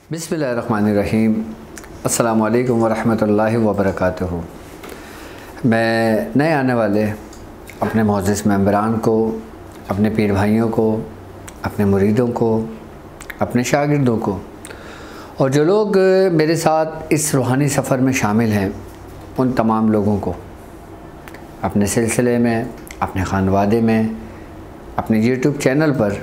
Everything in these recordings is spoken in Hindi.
बिस्मिल्लाहिर्रहमानिर्रहीम। अस्सलामु अलैकुम वरहमतुल्लाहि वबरकातुहू। मैं नए आने वाले अपने मोअज़्ज़िज़ मेंबरान को, अपने पीर भाइयों को, अपने मुरीदों को, अपने शागिर्दों को और जो लोग मेरे साथ इस रूहानी सफ़र में शामिल हैं उन तमाम लोगों को अपने सिलसिले में, अपने ख़ानवादे में, अपने यूट्यूब चैनल पर,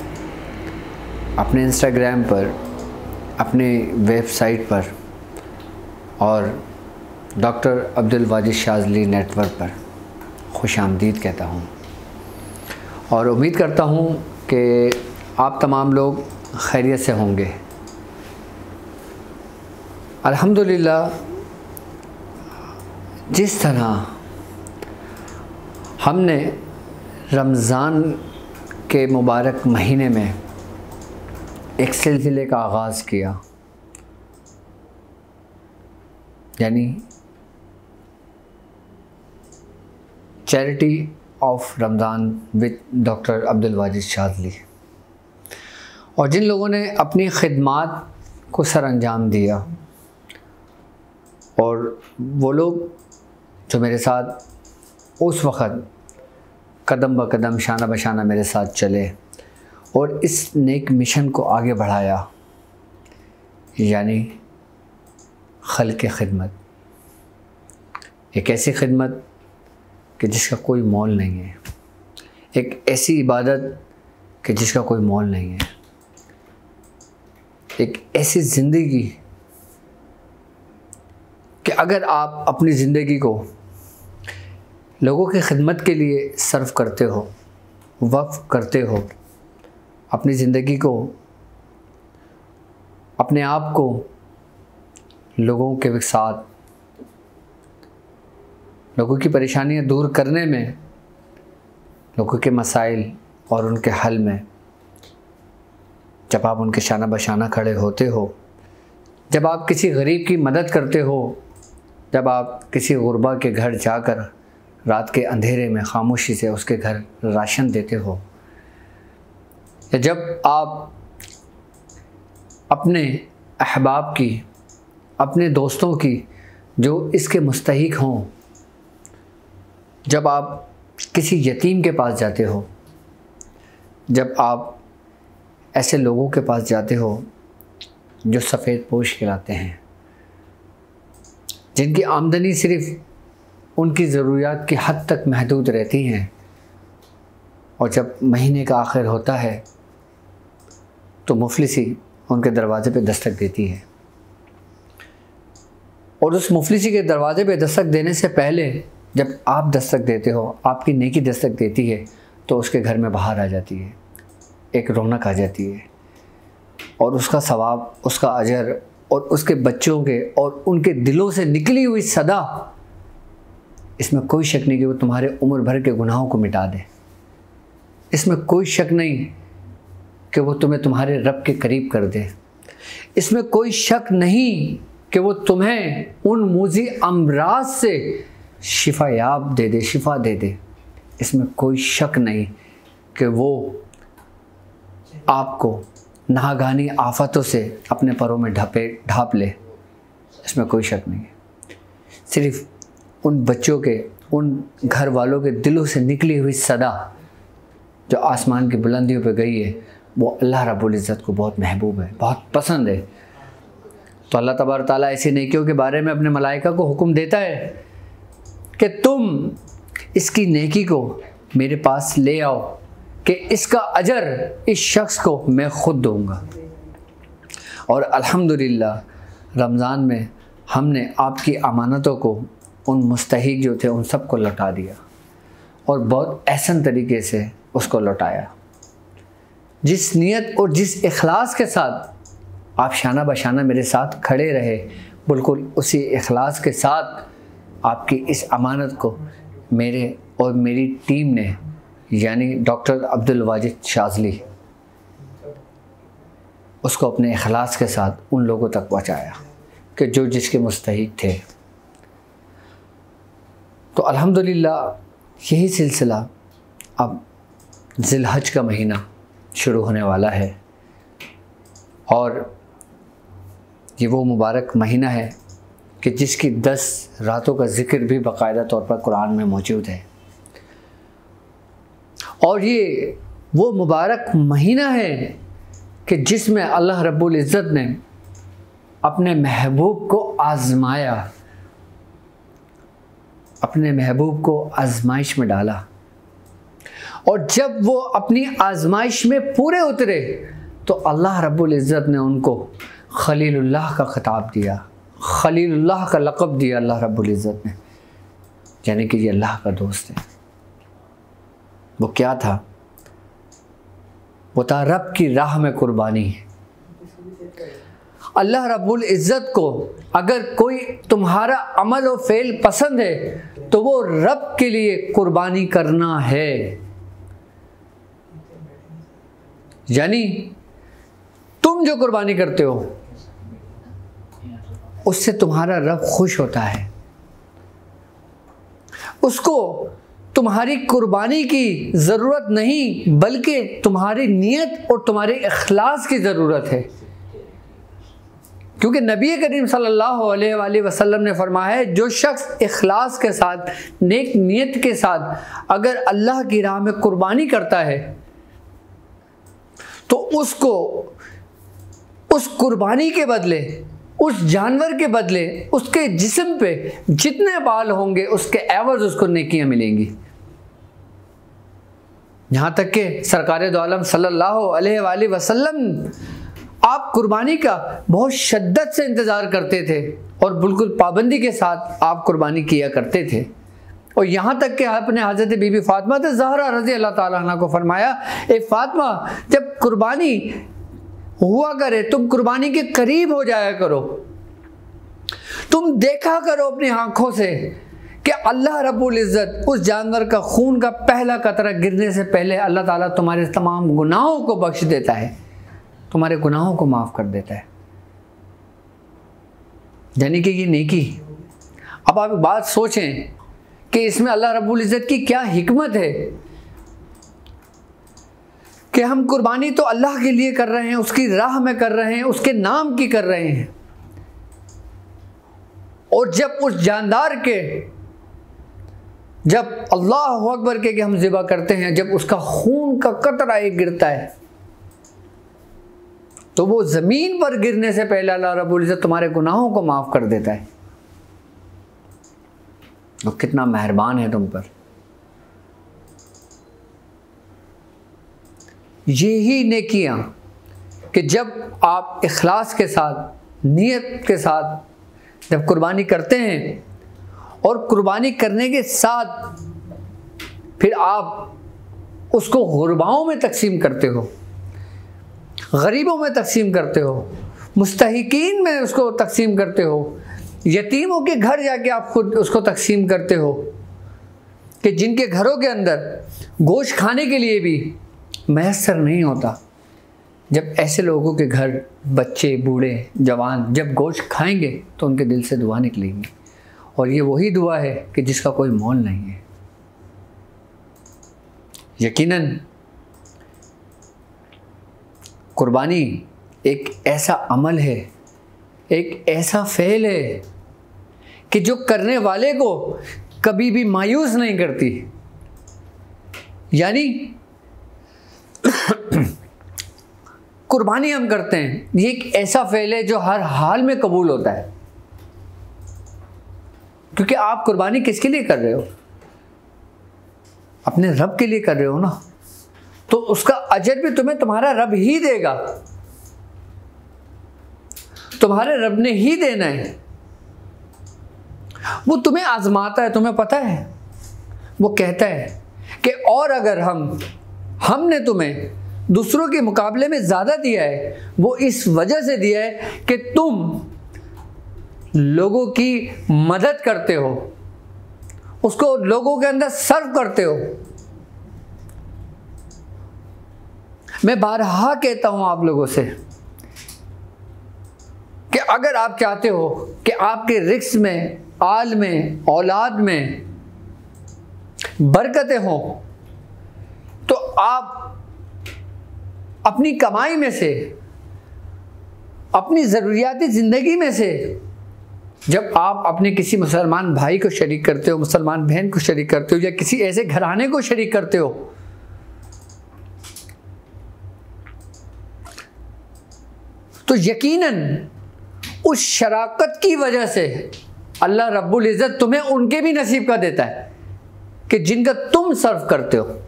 अपने इंस्टाग्राम पर, अपने वेबसाइट पर और डॉक्टर अब्दुल वाजिद शाज़ली नेटवर्क पर खुशामदीद कहता हूँ और उम्मीद करता हूँ कि आप तमाम लोग खैरियत से होंगे। अल्हम्दुलिल्लाह, जिस तरह हमने रमज़ान के मुबारक महीने में एक सिलसिले का आगाज़ किया, यानी charity of Ramzan with doctor Abdul Wajid Shazli, और जिन लोगों ने अपनी खिदमात को सर अंजाम दिया और वो लोग जो मेरे साथ उस वक़्त कदम ब कदम, शाना बशाना मेरे साथ चले और इस नेक मिशन को आगे बढ़ाया, यानी खल्क़ खिदमत। एक ऐसी खिदमत कि जिसका कोई मोल नहीं है, एक ऐसी इबादत कि जिसका कोई मोल नहीं है, एक ऐसी ज़िंदगी कि अगर आप अपनी ज़िंदगी को लोगों की खिदमत के लिए सर्व करते हो, वक्फ़ करते हो, अपनी ज़िंदगी को, अपने आप को लोगों के साथ, लोगों की परेशानियां दूर करने में, लोगों के मसाइल और उनके हल में जब आप उनके शाना बशाना खड़े होते हो, जब आप किसी गरीब की मदद करते हो, जब आप किसी गुरबा के घर जाकर रात के अंधेरे में खामोशी से उसके घर राशन देते हो, या जब आप अपने अहबाब की, अपने दोस्तों की जो इसके मुस्तहिक हों, जब आप किसी यतीम के पास जाते हो, जब आप ऐसे लोगों के पास जाते हो जो सफ़ेद पोश कहलाते हैं, जिनकी आमदनी सिर्फ़ उनकी ज़रूरियात की हद तक महदूद रहती हैं, और जब महीने का आखिर होता है तो मुफलिसी उनके दरवाज़े पे दस्तक देती है, और उस मुफलिसी के दरवाज़े पे दस्तक देने से पहले जब आप दस्तक देते हो, आपकी नेकी दस्तक देती है, तो उसके घर में बाहर आ जाती है, एक रौनक आ जाती है, और उसका सवाब, उसका अजर और उसके बच्चों के और उनके दिलों से निकली हुई सदा, इसमें कोई शक नहीं कि वो तुम्हारे उम्र भर के गुनाहों को मिटा दे। इसमें कोई शक नहीं कि वो तुम्हें तुम्हारे रब के करीब कर दे। इसमें कोई शक नहीं कि वो तुम्हें उन मूज़ी अमराज से शिफा याब दे दे, शिफा दे दे। इसमें कोई शक नहीं कि वो आपको नागानी आफतों से अपने परों में ढाप ले। इसमें कोई शक नहीं है। सिर्फ़ उन बच्चों के, उन घर वालों के दिलों से निकली हुई सदा जो आसमान की बुलंदियों पे गई है, वो अल्लाह रब्बुल इज़्ज़त को बहुत महबूब है, बहुत पसंद है। तो अल्लाह तबारक ताला ऐसी नेकियों के बारे में अपने मलाइका को हुक्म देता है कि तुम इसकी नेकी को मेरे पास ले आओ कि इसका अजर इस शख्स को मैं ख़ुद दूँगा। और अल्हम्दुलिल्लाह रमज़ान में हमने आपकी अमानतों को उन मुस्तहिक जो थे उन सब को लौटा दिया, और बहुत एहसन तरीके से उसको लौटाया। जिस नीयत और जिस इखलास के साथ आप शाना बशाना मेरे साथ खड़े रहे, बिल्कुल उसी इखलास के साथ आपकी इस अमानत को मेरे और मेरी टीम ने, यानी डॉक्टर अब्दुल वाजिद शाज़ली, उसको अपने इखलास के साथ उन लोगों तक पहुँचाया कि जो जिसके मुस्तहिक थे। तो अल्हम्दुलिल्लाह यही सिलसिला अब ज़िलहज का महीना शुरू होने वाला है, और ये वो मुबारक महीना है कि जिसकी 10 रातों का जिक्र भी बाकायदा तौर पर कुरान में मौजूद है। और ये वो मुबारक महीना है कि जिसमें अल्लाह रब्बुल इज़्ज़त ने अपने महबूब को आज़माया, अपने महबूब को आज़माइश में डाला। और जब वो अपनी आज़माइश में पूरे उतरे तो अल्लाह रब्बुल इज़्ज़त ने उनको खलीलुल्लाह का खिताब दिया, खलीलुल्लाह का लक़ब दिया अल्लाह रब्बुल इज़्ज़त ने, यानी कि ये अल्लाह का दोस्त है। वो क्या था? वो था रब की राह में कुर्बानी। अल्लाह रब्बुल इज़्ज़त को अगर कोई तुम्हारा अमल और फ़ेल पसंद है तो वो रब के लिए कुर्बानी करना है। यानी तुम जो कुर्बानी करते हो उससे तुम्हारा रब खुश होता है, उसको तुम्हारी कुर्बानी की ज़रूरत नहीं बल्कि तुम्हारी नीयत और तुम्हारे इखलास की ज़रूरत है। क्योंकि नबी करीम सल्लल्लाहु अलैहि वसल्लम ने फरमाया है, जो शख्स इखलास के साथ, नेक नीयत के साथ अगर अल्लाह की राह में कुर्बानी करता है तो उसको उस कुर्बानी के बदले, उस जानवर के बदले उसके जिस्म पे जितने बाल होंगे उसके एवज़ उसको नेकियां मिलेंगी। यहाँ तक कि सरकार दो आलम सल्लल्लाहु अलैहि वसल्लम आप कुर्बानी का बहुत शिद्दत से इंतज़ार करते थे और बिल्कुल पाबंदी के साथ आप कुर्बानी किया करते थे। और यहाँ तक कि आपने हज़रत बीबी फ़ातिमा ज़हरा रज़ी अल्लाह ताला अन्हा को फरमाया, ए फ़ातिमा, जब कुर्बानी हुआ करे तुम कुर्बानी के करीब हो जाया करो, तुम देखा करो अपनी आँखों से कि अल्लाह रब्बुल इज़्ज़त उस जानवर का खून का पहला कतरा गिरने से पहले अल्लाह ताला तुम्हारे तमाम गुनाहों को बख्श देता है, तुम्हारे गुनाहों को माफ़ कर देता है। यानी कि ये नेकी। अब आप बात सोचें कि इसमें अल्लाह रब्बुल इज़्ज़त की क्या हिकमत है कि हम कुर्बानी तो अल्लाह के लिए कर रहे हैं, उसकी राह में कर रहे हैं, उसके नाम की कर रहे हैं, और जब उस जानदार के जब अल्लाह अकबर के हम ज़िबा करते हैं, जब उसका खून का कतरा एक गिरता है तो वो ज़मीन पर गिरने से पहले अल्लाह रब्बुल इज़्ज़त तुम्हारे गुनाहों को माफ़ कर देता है। वो कितना मेहरबान है तुम पर। यही नेकियां कि जब आप इखलास के साथ, नियत के साथ जब कुर्बानी करते हैं और कुर्बानी करने के साथ फिर आप उसको गुरबाओं में तकसीम करते हो, गरीबों में तकसीम करते हो, मुस्तहिकीन में उसको तकसीम करते हो, यतीमों के घर जाके आप खुद उसको तकसीम करते हो, कि जिनके घरों के अंदर गोश्त खाने के लिए भी मैसर नहीं होता, जब ऐसे लोगों के घर बच्चे, बूढ़े, जवान जब गोश्त खाएंगे तो उनके दिल से दुआ निकलेंगी, और ये वही दुआ है कि जिसका कोई मोल नहीं है। यकीनन कुर्बानी एक ऐसा अमल है, एक ऐसा फ़ेल है कि जो करने वाले को कभी भी मायूस नहीं करती। यानी कुर्बानी हम करते हैं, ये एक ऐसा फ़ेल है जो हर हाल में कबूल होता है, क्योंकि आप कुर्बानी किसके लिए कर रहे हो? अपने रब के लिए कर रहे हो ना, तो उसका अजर भी तुम्हें तुम्हारा रब ही देगा, तुम्हारे रब ने ही देना है। वो तुम्हें आजमाता है, तुम्हें पता है। वो कहता है कि और अगर हमने तुम्हें दूसरों के मुकाबले में ज़्यादा दिया है, वो इस वजह से दिया है कि तुम लोगों की मदद करते हो, उसको लोगों के अंदर सर्व करते हो। मैं बारहा कहता हूं आप लोगों से कि अगर आप चाहते हो कि आपके रिस्क में, आल में, औलाद में बरकतें हों, तो आप अपनी कमाई में से अपनी ज़रूरियाती ज़िंदगी में से जब आप अपने किसी मुसलमान भाई को शरीक करते हो, मुसलमान बहन को शरीक करते हो, या किसी ऐसे घराने को शरीक करते हो, तो यकीनन उस शराकत की वजह से अल्लाह रब्बुल इज़्ज़त तुम्हें उनके भी नसीब का देता है कि जिनका तुम सर्व करते हो।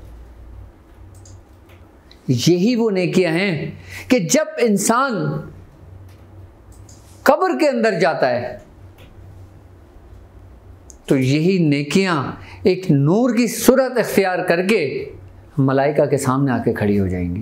यही वो नेकियां हैं कि जब इंसान कब्र के अंदर जाता है तो यही नेकियां एक नूर की सूरत इख्तियार करके मलाइका के सामने आके खड़ी हो जाएंगी।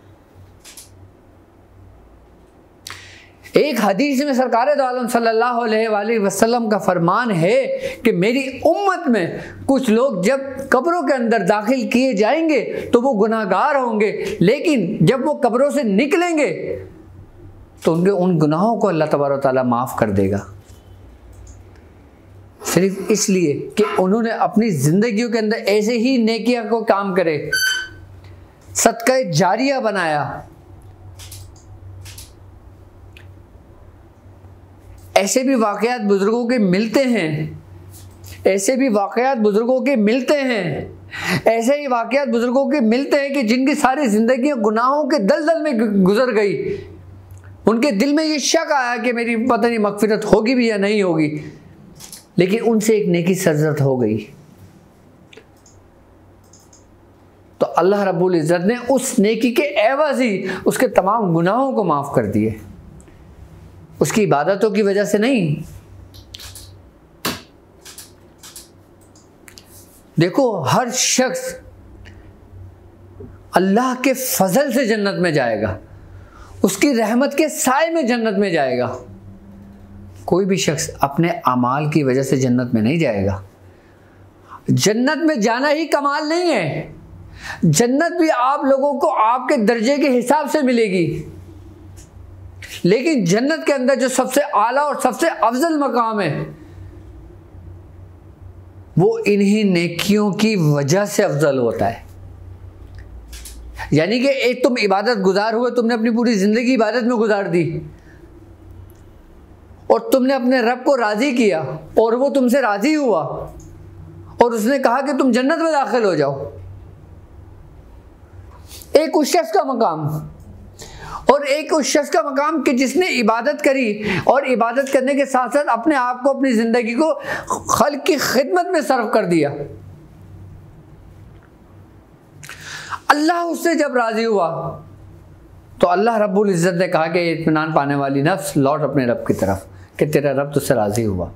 एक हदीस में सरकार दो आलम सल्लल्लाहु अलैहि वसल्लम का फरमान है कि मेरी उम्मत में कुछ लोग जब कब्रों के अंदर दाखिल किए जाएंगे तो वो गुनाहगार होंगे, लेकिन जब वो कब्रों से निकलेंगे तो उनके उन गुनाहों को अल्लाह तबारक व तआला माफ़ कर देगा, सिर्फ इसलिए कि उन्होंने अपनी ज़िंदगियों के अंदर ऐसे ही नेकियां को काम करे, सदका जारिया बनाया। ऐसे भी वाक़यात बुज़ुर्गों के मिलते हैं, ऐसे भी वाक़यात बुज़ुर्गों के मिलते हैं, ऐसे ही वाक़यात बुज़ुर्गों के मिलते हैं कि जिनकी सारी ज़िंदगी गुनाहों के दलदल में गुजर गई। उनके दिल में ये शक आया कि मेरी पता नहीं मग़फ़िरत होगी भी या नहीं होगी, लेकिन उनसे एक नेकी सरज़द हो गई तो अल्लाह रब्बुल इज़्ज़त ने उस नेकी के एवज़ ही उसके तमाम गुनाहों को माफ़ कर दिए, उसकी इबादतों की वजह से नहीं। देखो, हर शख्स अल्लाह के फजल से जन्नत में जाएगा, उसकी रहमत के साए में जन्नत में जाएगा। कोई भी शख्स अपने अमाल की वजह से जन्नत में नहीं जाएगा। जन्नत में जाना ही कमाल नहीं है, जन्नत भी आप लोगों को आपके दर्जे के हिसाब से मिलेगी, लेकिन जन्नत के अंदर जो सबसे आला और सबसे अफजल मकाम है वो इन्हीं नेकियों की वजह से अफजल होता है। यानी कि एक तुम इबादत गुजार हुए, तुमने अपनी पूरी जिंदगी इबादत में गुजार दी और तुमने अपने रब को राजी किया और वो तुमसे राजी हुआ और उसने कहा कि तुम जन्नत में दाखिल हो जाओ। एक उस शख्स का मकाम और एक उस शख्स का मकाम कि जिसने इबादत करी और इबादत करने के साथ साथ अपने आप को, अपनी ज़िंदगी को खल्क़ की खिदमत में सर्व कर दिया। अल्लाह उससे जब राज़ी हुआ तो अल्लाह रब्बुल इज़्ज़त ने कहा कि इत्मीनान पाने वाली नफ्स लौट अपने रब की तरफ कि तेरा रब तुझसे राज़ी हुआ।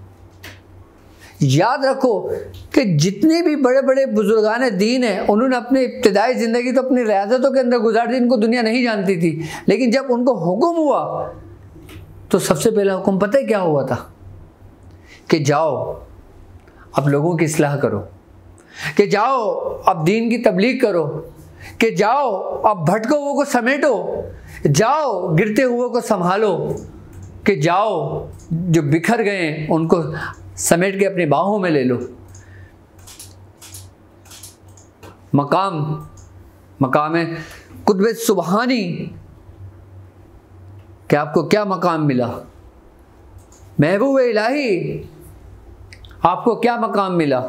याद रखो कि जितने भी बड़े बड़े बुजुर्गान दीन हैं उन्होंने अपनी इब्तिदाई ज़िंदगी तो अपनी रियासतों के अंदर गुजार दी, इनको दुनिया नहीं जानती थी, लेकिन जब उनको हुक्म हुआ तो सबसे पहला हुक्म पता है क्या हुआ था कि जाओ अब लोगों की इस्लाह करो, कि जाओ अब दीन की तबलीग करो, कि जाओ अब भटके हुए को समेटो, जाओ गिरते हुए को संभालो, कि जाओ जो बिखर गए उनको समेट के अपनी बाहों में ले लो। मकाम है कुतुब सुबहानी कि आपको क्या मकाम मिला, महबूब इलाही आपको क्या मकाम मिला।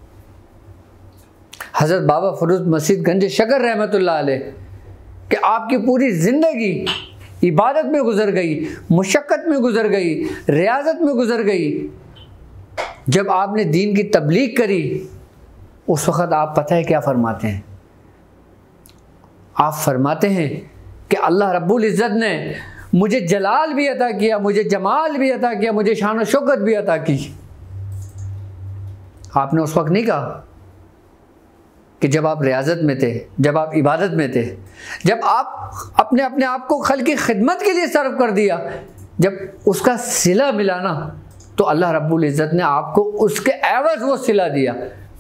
हज़रत बाबा फरूद मस्जिद गंज शकर रहमतुल्लाह अलैह कि आपकी पूरी ज़िंदगी इबादत में गुजर गई, मुशक्क़त में गुजर गई, रियाज़त में गुजर गई। जब आपने दीन की तबलीग करी उस वक़्त आप पता है क्या फरमाते हैं? आप फरमाते हैं कि अल्लाह रब्बुल इज़्ज़त ने मुझे जलाल भी अता किया, मुझे जमाल भी अता किया, मुझे शान और शौकत भी अता की। आपने उस वक्त नहीं कहा कि जब आप रियाज़त में थे, जब आप इबादत में थे, जब आप अपने आप को खल्क़ की खिदमत के लिए सर्व कर दिया, जब उसका सिला मिला ना तो अल्लाह रब्बुल इज़्ज़त ने आपको उसके एवज़ वो सिला दिया।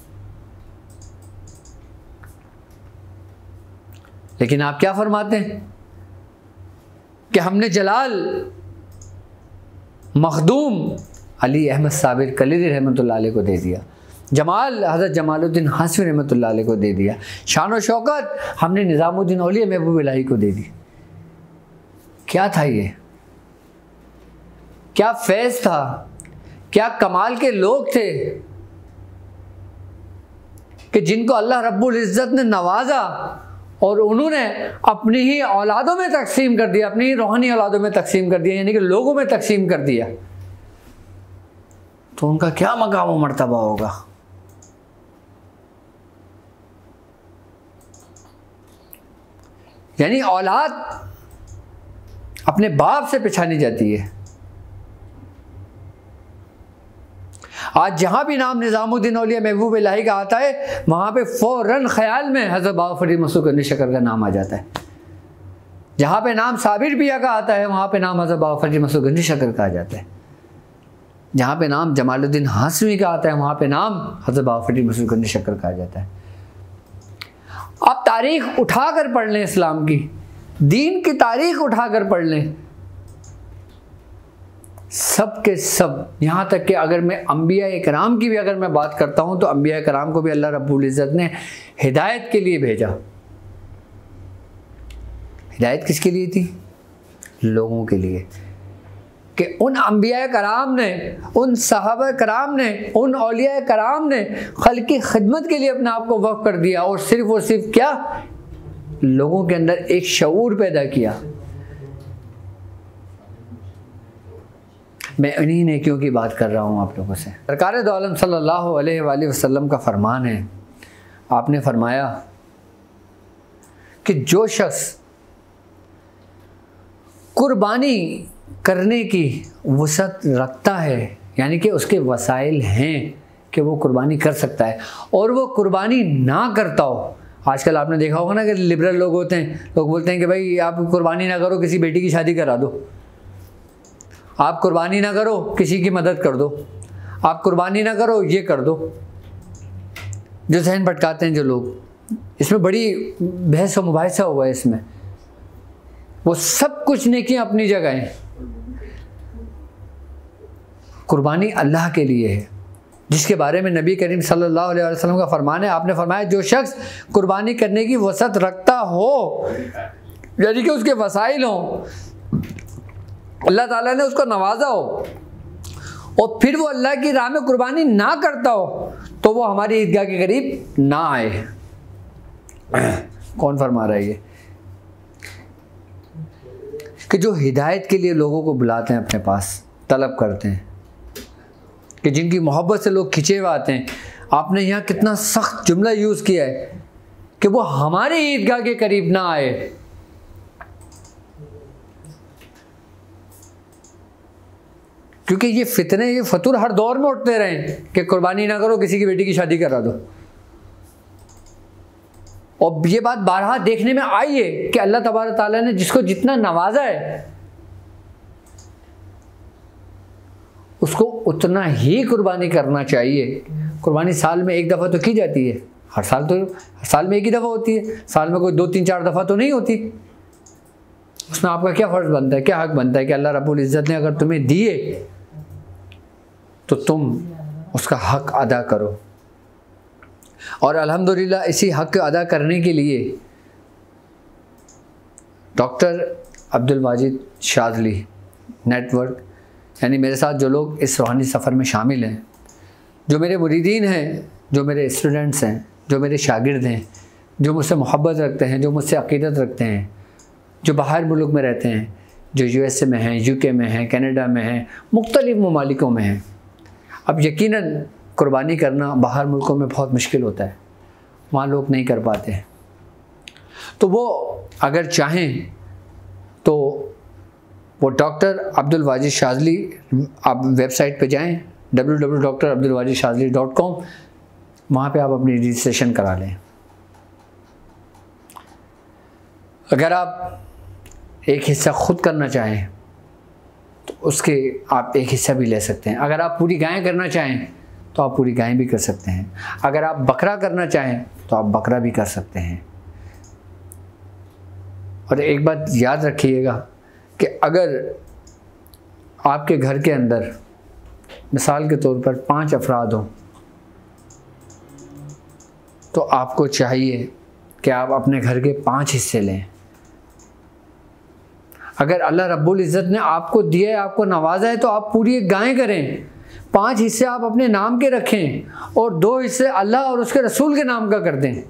लेकिन आप क्या फरमाते हैं कि हमने जलाल मखदूम अली अहमद साबिर कलीरी रहमतुल्लाह अलैह को दे दिया, जमाल हज़रत जमालुद्दीन हाशमी रहमतुल्लाह अलैह को दे दिया, शान और शौकत हमने निज़ामुद्दीन औलिया महबूब इलाही को दे दी। क्या था ये? क्या फैज़ था, क्या कमाल के लोग थे कि जिनको अल्लाह रब्बुल इज़्ज़त ने नवाजा और उन्होंने अपनी ही औलादों में तकसीम कर दिया, अपनी ही रूहानी औलादों में तकसीम कर दिया, यानी कि लोगों में तकसीम कर दिया। तो उनका क्या मकाम व मर्तबा होगा। यानी औलाद अपने बाप से पहचानी जाती है। आज जहाँ भी नाम निज़ामुद्दीन औलिया महबूब इलाही का आता है, वहाँ पे फ़ौरन ख्याल में हज़रत बाबा फ़रीद मसूद गंज शकर का नाम आ जाता है। जहाँ पे नाम साबिर पिया का आता है, वहाँ पे नाम हज़रत बाबा फ़रीद मसूद गंज शकर का आ जाता है। जहाँ पे नाम जमालुद्दीन हाशमी का आता है, वहाँ पे नाम हज़रत बाबा फ़रीद मसूद गंज शकर का आ जाता है। आप तारीख़ उठा कर पढ़ लें, इस्लाम की दीन की तारीख़ उठा कर पढ़ लें, सब के सब, यहाँ तक कि अगर मैं अंबिया इकराम की भी अगर मैं बात करता हूँ तो अंबिया इकराम को भी अल्लाह रब्बुल इज़्ज़त ने हिदायत के लिए भेजा। हिदायत किसके लिए थी? लोगों के लिए, कि उन अंबिया कराम ने, उन सहाबा कराम ने, उन औलिया कराम ने खल्क़ की खिदमत के लिए अपने आप को वक़्फ़ कर दिया और सिर्फ क्या, लोगों के अंदर एक शऊर पैदा किया। मैं इन्हीं नेकियों की बात कर रहा हूँ आप लोगों से। सरकार दो आलम सल्लल्लाहु अलैहि वसल्लम का फरमान है, आपने फरमाया कि जो शख्स कुर्बानी करने की वसअत रखता है, यानी कि उसके वसाइल हैं कि वो कुर्बानी कर सकता है, और वो कुर्बानी ना करता हो। आजकल आपने देखा होगा ना कि लिबरल लोग होते हैं, लोग बोलते हैं कि भाई आप कुर्बानी ना करो, किसी बेटी की शादी करा दो, आप कुर्बानी ना करो, किसी की मदद कर दो, आप कुर्बानी ना करो, ये कर दो। जो जहन भटकाते हैं जो लोग, इसमें बड़ी बहस व मुबाहिसा हुआ है इसमें। वो सब कुछ नेकियां अपनी जगह हैं, कुर्बानी अल्लाह के लिए है, जिसके बारे में नबी करीम सल्लल्लाहु अलैहि वसल्लम का फरमान है। आपने फरमाया जो शख्स कुर्बानी करने की वसअत रखता हो, यानी कि उसके वसाइल हों, अल्लाह ताला ने उसको नवाजा हो, और फिर वो अल्लाह की राह में कुर्बानी ना करता हो, तो वो हमारी ईदगाह के करीब ना आए। कौन फरमा रहा है ये? कि जो हिदायत के लिए लोगों को बुलाते हैं, अपने पास तलब करते हैं, कि जिनकी मोहब्बत से लोग खिंचे हुए आते हैं। आपने यहाँ कितना सख्त जुमला यूज़ किया है कि वो हमारे ईदगाह के करीब ना आए। क्योंकि ये फितने, ये फतूर हर दौर में उठते रहे कि कुर्बानी ना करो, किसी की बेटी की शादी करा दो। और ये बात बारहा देखने में आई है कि अल्लाह तबारक ताला ने जिसको जितना नवाजा है, उसको उतना ही कुर्बानी करना चाहिए। कुर्बानी साल में एक दफ़ा तो की जाती है, हर साल में एक ही दफ़ा होती है, साल में कोई 2-3-4 दफ़ा तो नहीं होती। उसमें आपका क्या फ़र्ज़ बनता है, क्या हक़ बनता है कि अल्लाह रब्बुल इज़्ज़त ने अगर तुम्हें दिए तो तुम उसका हक़ अदा करो। और अल्हम्दुलिल्लाह इसी हक़ अदा करने के लिए डॉक्टर अब्दुल वाजिद शाज़ली नेटवर्क, यानी मेरे साथ जो लोग इस रूहानी सफ़र में शामिल हैं, जो मेरे मुरीदीन हैं, जो मेरे स्टूडेंट्स हैं, जो मेरे शागिर्द हैं, जो मुझसे मोहब्बत रखते हैं, जो मुझसे अक़ीदत रखते हैं, जो बाहर मुल्क में रहते हैं, जो USA में हैं, UK में हैं, कनाडा में हैं, मुख्तलिफ़ ममालिकों में हैं। अब यकीनन कुर्बानी करना बाहर मुल्कों में बहुत मुश्किल होता है, वहाँ लोग नहीं कर पाते हैं। तो वो अगर चाहें तो वो डॉक्टर अब्दुल वाजिद शाज़ली, आप वेबसाइट पे जाएं www.drabdulwajidshazli.com, वहाँ पे आप अपनी रजिस्ट्रेशन करा लें। अगर आप एक हिस्सा खुद करना चाहें तो उसके आप एक हिस्सा भी ले सकते हैं। अगर आप पूरी गाय करना चाहें तो आप पूरी गाय भी कर सकते हैं। अगर आप बकरा करना चाहें तो आप बकरा भी कर सकते हैं। और एक बात याद रखिएगा कि अगर आपके घर के अंदर मिसाल के तौर पर 5 अफराद हों, तो आपको चाहिए कि आप अपने घर के 5 हिस्से लें। अगर अल्लाह रब्बुल इज़्ज़त ने आपको दिया है, आपको नवाजा है, तो आप पूरी एक गाय करें। 5 हिस्से आप अपने नाम के रखें और 2 हिस्से अल्लाह और उसके रसूल के नाम का कर दें।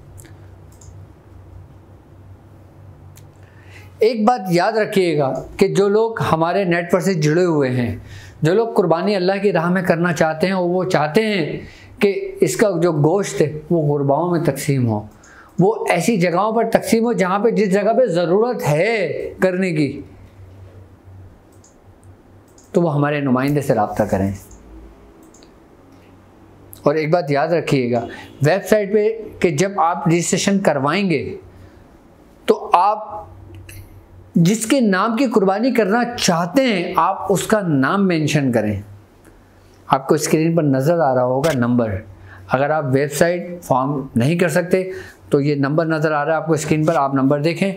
एक बात याद रखिएगा कि जो लोग हमारे नेट पर से जुड़े हुए हैं, जो लोग कुर्बानी अल्लाह की राह में करना चाहते हैं और वो चाहते हैं कि इसका जो गोश्त है वो गुरबाओं में तकसीम हो, वो ऐसी जगहों पर तकसीम हो जहाँ पे जिस जगह पे ज़रूरत है करने की, तो वो हमारे नुमाइंदे से रब्ता करें। और एक बात याद रखिएगा, वेबसाइट पे कि जब आप रजिस्ट्रेशन करवाएंगे तो आप जिसके नाम की कुर्बानी करना चाहते हैं आप उसका नाम मेंशन करें। आपको स्क्रीन पर नज़र आ रहा होगा नंबर, अगर आप वेबसाइट फॉर्म नहीं कर सकते तो ये नंबर नज़र आ रहा है आपको स्क्रीन पर, आप नंबर देखें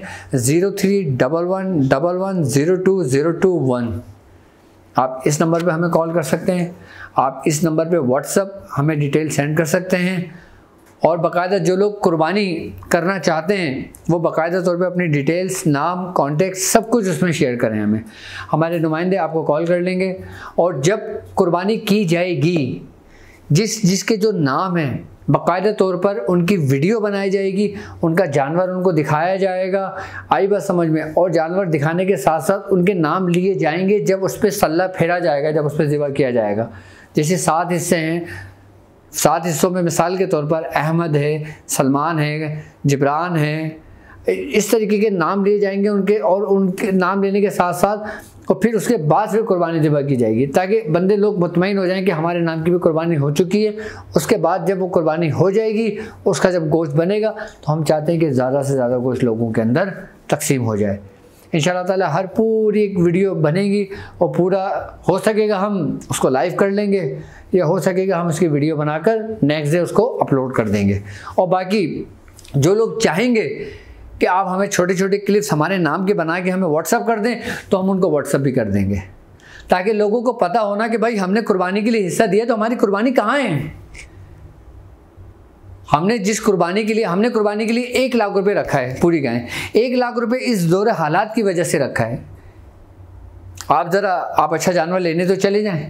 031111020221। आप इस नंबर पे हमें कॉल कर सकते हैं, आप इस नंबर पे व्हाट्सअप हमें डिटेल सेंड कर सकते हैं। और बाकायदा जो लोग कुर्बानी करना चाहते हैं वो बाकायदा तौर पे अपनी डिटेल्स, नाम, कॉन्टेक्ट सब कुछ उसमें शेयर करें हमें। हमारे नुमाइंदे आपको कॉल कर लेंगे और जब कुर्बानी की जाएगी जिसके जो नाम है बाकायदा तौर पर उनकी वीडियो बनाई जाएगी, उनका जानवर उनको दिखाया जाएगा। आई बात समझ में? और जानवर दिखाने के साथ साथ उनके नाम लिए जाएंगे जब उस पर सल्ला फेरा जाएगा, जब उस पर ज़िबा किया जाएगा। जैसे 7 हिस्से हैं, 7 हिस्सों में मिसाल के तौर पर अहमद है, सलमान है, जिब्रान है, इस तरीके के नाम लिए जाएंगे उनके, और उनके नाम लेने के साथ साथ और फिर उसके बाद फिर कुर्बानी ज़िबा की जाएगी, ताकि बंदे लोग मुतमईन हो जाएं कि हमारे नाम की भी कुर्बानी हो चुकी है। उसके बाद जब वो कुर्बानी हो जाएगी, उसका जब गोश्त बनेगा तो हम चाहते हैं कि ज़्यादा से ज़्यादा गोश्त लोगों के अंदर तकसीम हो जाए। इंशाअल्लाह ताला हर पूरी एक वीडियो बनेगी और पूरा हो सकेगा हम उसको लाइव कर लेंगे, या हो सकेगा हम उसकी वीडियो बनाकर नेक्स्ट डे उसको अपलोड कर देंगे। और बाकी जो लोग चाहेंगे कि आप हमें छोटे छोटे क्लिप्स हमारे नाम के बना के हमें व्हाट्सअप कर दें तो हम उनको व्हाट्सअप भी कर देंगे, ताकि लोगों को पता होना कि भाई हमने कुर्बानी के लिए हिस्सा दिया तो हमारी कुर्बानी कहाँ है। हमने कुर्बानी के लिए 1 लाख रुपए रखा है पूरी गाय, 1 लाख रुपए इस दौरे हालात की वजह से रखा है। आप अच्छा जानवर लेने तो चले जाएं,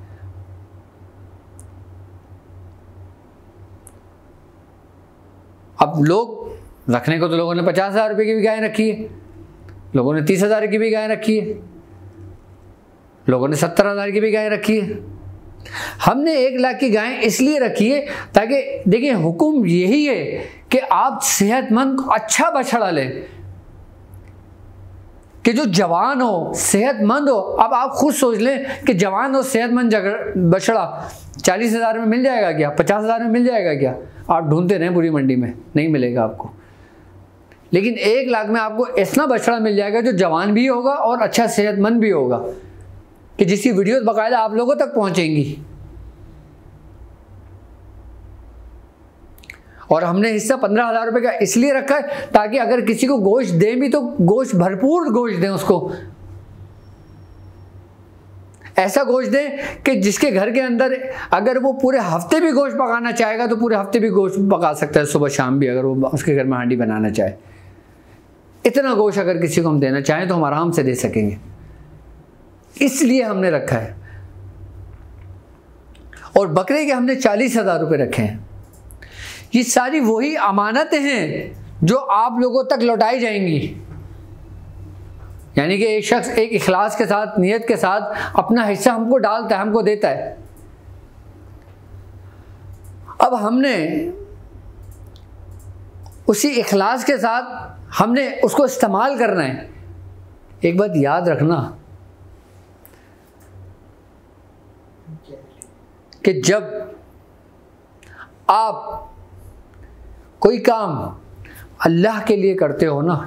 अब लोग रखने को तो लोगों ने 50,000 रुपये की भी गाय रखी है, लोगों ने 30,000 की भी गाय रखी है, लोगों ने 70,000 की भी गाय रखी है। हमने 1 लाख की गाय इसलिए रखी है ताकि देखिए हुक्म यही है कि आप सेहतमंद अच्छा बछड़ा लें, कि जो जवान हो, सेहतमंद हो। अब आप खुद सोच लें कि जवान और सेहतमंद बछड़ा 40,000 में मिल जाएगा क्या, 50,000 में मिल जाएगा क्या? आप ढूंढते रहें पूरी मंडी में, नहीं मिलेगा आपको। लेकिन 1 लाख में आपको ऐसा बछड़ा मिल जाएगा जो जवान भी होगा और अच्छा सेहतमंद भी होगा, कि जिसकी वीडियोस बाकायदा आप लोगों तक पहुंचेंगी। और हमने हिस्सा 15,000 रुपये का इसलिए रखा है ताकि अगर किसी को गोश्त दें भी तो गोश्त, भरपूर गोश्त दें उसको, ऐसा गोश्त दें कि जिसके घर के अंदर अगर वो पूरे हफ्ते भी गोश्त पकाना चाहेगा तो पूरे हफ्ते भी गोश्त पका सकता है, सुबह शाम भी, अगर वो उसके घर में हांडी बनाना चाहे। इतना गोश्त अगर किसी को हम देना चाहें तो हम आराम से दे सकेंगे, इसलिए हमने रखा है। और बकरे के हमने 40,000 रुपये रखे हैं। ये सारी वही अमानतें हैं जो आप लोगों तक लौटाई जाएंगी। यानी कि एक शख्स एक इखलास के साथ, नियत के साथ अपना हिस्सा हमको डालता है, हमको देता है। अब हमने उसी इखलास के साथ हमने उसको इस्तेमाल करना है। एक बात याद रखना कि जब आप कोई काम अल्लाह के लिए करते हो ना,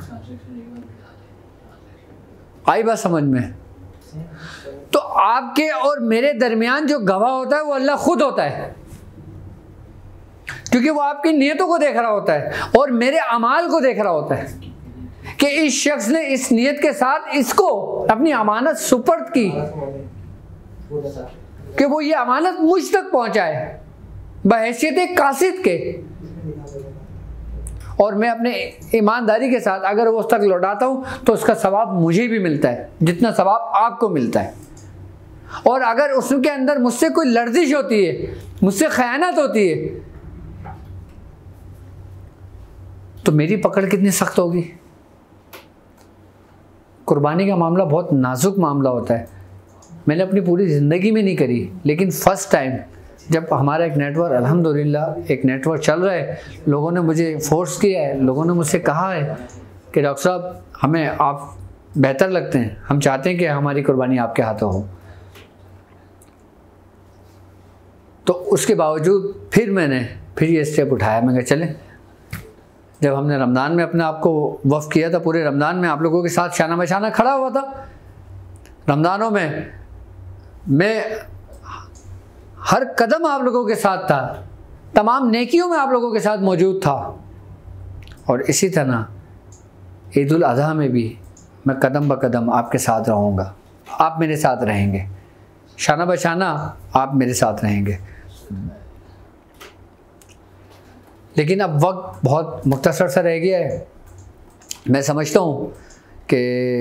आई बात समझ में, तो आपके और मेरे दरमियान जो गवाह होता है वो अल्लाह खुद होता है, क्योंकि वो आपकी नियतों को देख रहा होता है और मेरे अमाल को देख रहा होता है कि इस शख्स ने इस नियत के साथ इसको अपनी अमानत सुपर्द की कि वो ये अमानत मुझ तक पहुंचाए बहैसियत एक कासिद के। और मैं अपने ईमानदारी के साथ अगर वो उस तक लौटाता हूँ तो उसका सवाब मुझे भी मिलता है जितना सवाब आपको मिलता है। और अगर उसके अंदर मुझसे कोई लर्जिश होती है, मुझसे खयानत होती है, तो मेरी पकड़ कितनी सख्त होगी। कुर्बानी का मामला बहुत नाजुक मामला होता है। मैंने अपनी पूरी ज़िंदगी में नहीं करी, लेकिन फ़र्स्ट टाइम जब हमारा एक नेटवर्क, अल्हम्दुलिल्लाह एक नेटवर्क चल रहा है, लोगों ने मुझे फोर्स किया है, लोगों ने मुझसे कहा है कि डॉक्टर साहब हमें आप बेहतर लगते हैं, हम चाहते हैं कि हमारी कुर्बानी आपके हाथों हो, तो उसके बावजूद फिर ये स्टेप उठाया। मैं कहा चलें, जब हमने रमज़ान में अपने आप को वफ़ किया था, पूरे रमज़ान में आप लोगों के साथ शाना बशाना खड़ा हुआ था। रमज़ानों में मैं हर कदम आप लोगों के साथ था, तमाम नेकियों में आप लोगों के साथ मौजूद था, और इसी तरह ईद उल अज़हा में भी मैं कदम ब कदम आपके साथ रहूँगा, आप मेरे साथ रहेंगे, शाना बशाना आप मेरे साथ रहेंगे। लेकिन अब वक्त बहुत मुख्तसर सा रह गया है। मैं समझता हूँ कि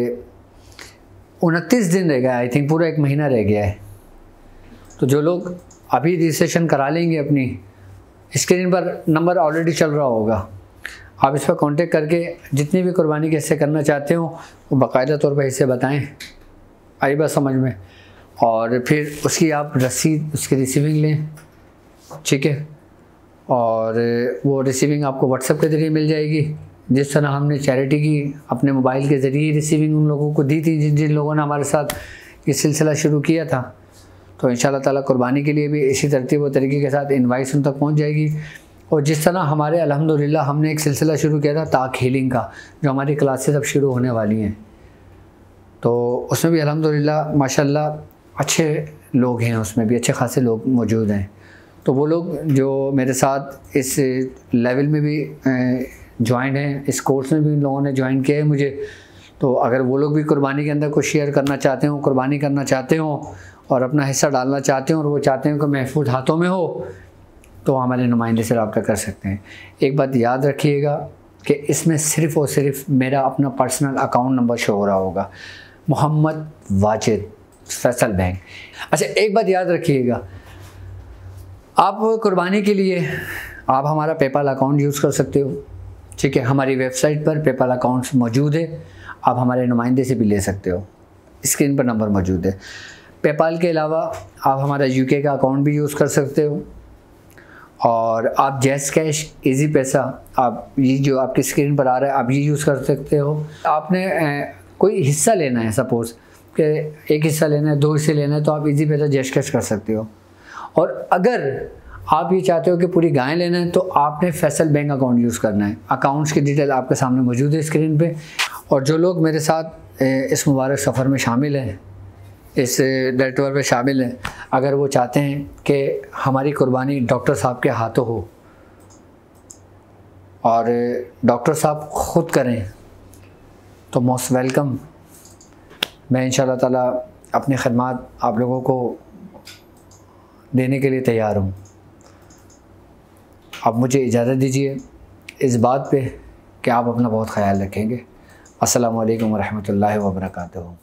29 दिन रह गया, आई थिंक पूरा 1 महीना रह गया है। तो जो लोग अभी रजिस्ट्रेशन करा लेंगे, अपनी स्क्रीन पर नंबर ऑलरेडी चल रहा होगा, आप इस पर कांटेक्ट करके जितनी भी कुर्बानी के हिस्से करना चाहते हो वो बाकायदा तौर पर हिस्से बताएं, आई बात समझ में, और फिर उसकी आप रसीद, उसकी रिसीविंग लें, ठीक है। और वो रिसीविंग आपको व्हाट्सएप के ज़रिए मिल जाएगी। जिस तरह हमने चैरिटी की अपने मोबाइल के ज़रिए रिसीविंग उन लोगों को दी थी जिन लोगों ने हमारे साथ ये सिलसिला शुरू किया था, तो इंशाल्लाह ताला कुर्बानी के लिए भी इसी तरतीब व तरीके के साथ इनवाइस उन तक पहुंच जाएगी। और जिस तरह हमारे अल्हम्दुलिल्लाह हमने एक सिलसिला शुरू किया था ताक हीलिंग का, जो हमारी क्लासेस अब शुरू होने वाली हैं, तो उसमें भी अल्हम्दुलिल्लाह माशाल्लाह अच्छे लोग हैं, उसमें भी अच्छे खासे लोग मौजूद हैं। तो वो लोग जो मेरे साथ इस लेवल में भी ज्वाइन हैं, इस कोर्स में भी इन लोगों ने ज्वाइन किया है मुझे, तो अगर वो लोग भी कुर्बानी के अंदर कुछ शेयर करना चाहते हो, कुर्बानी करना चाहते हो और अपना हिस्सा डालना चाहते हो, और वो चाहते हो कि महफूज हाथों में हो, तो हमारे नुमाइंदे से रब्ता कर सकते हैं। एक बात याद रखिएगा कि इसमें सिर्फ़ और सिर्फ मेरा अपना पर्सनल अकाउंट नंबर शो हो रहा होगा, मोहम्मद वाजिद, फैसल बैंक। अच्छा, एक बात याद रखिएगा, आप कुर्बानी के लिए आप हमारा पेपाल अकाउंट यूज़ कर सकते हो, ठीक है। हमारी वेबसाइट पर पेपाल अकाउंट्स मौजूद है, आप हमारे नुमाइंदे से भी ले सकते हो, स्क्रीन पर नंबर मौजूद है। पेपाल के अलावा आप हमारा यूके का अकाउंट भी यूज़ कर सकते हो, और आप जैस कैश, इजी पैसा, आप ये जो आपकी स्क्रीन पर आ रहा है आप ये यूज़ कर सकते हो। आपने कोई हिस्सा लेना है, सपोज़ कि एक हिस्सा लेना है, 2 हिस्से लेना है, तो आप इजी पैसा जैस कैश कर सकते हो। और अगर आप ये चाहते हो कि पूरी गाय लेना है, तो आपने फैसल बैंक अकाउंट यूज़ करना है। अकाउंट्स की डिटेल आपके सामने मौजूद है स्क्रीन पे। और जो लोग मेरे साथ इस मुबारक सफ़र में शामिल हैं, इस नेटवर्क में शामिल हैं, अगर वो चाहते हैं कि हमारी कुर्बानी डॉक्टर साहब के हाथों हो और डॉक्टर साहब ख़ुद करें, तो मोस्ट वेलकम। मैं इंशाल्लाह ताला अपनी खदमात आप लोगों को देने के लिए तैयार हूँ। आप मुझे इजाज़त दीजिए इस बात पे कि आप अपना बहुत ख्याल रखेंगे। अस्सलामु अलैकुम व रहमतुल्लाहि व बरकातुहू।